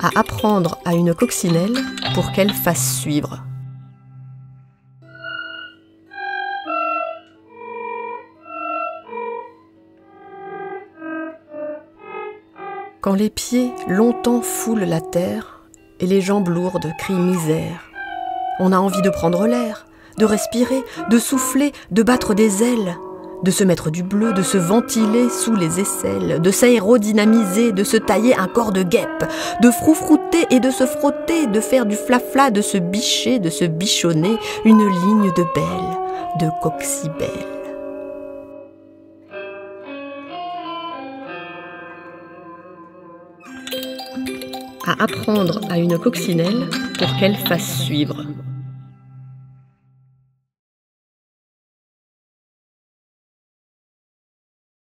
à apprendre à une coccinelle pour qu'elle fasse suivre. Quand les pieds longtemps foulent la terre et les jambes lourdes crient misère, on a envie de prendre l'air, de respirer, de souffler, de battre des ailes, de se mettre du bleu, de se ventiler sous les aisselles, de s'aérodynamiser, de se tailler un corps de guêpe, de froufrouter et de se frotter, de faire du flafla, de se bicher, de se bichonner, une ligne de belle, de coccibelle. À apprendre à une coccinelle pour qu'elle fasse suivre.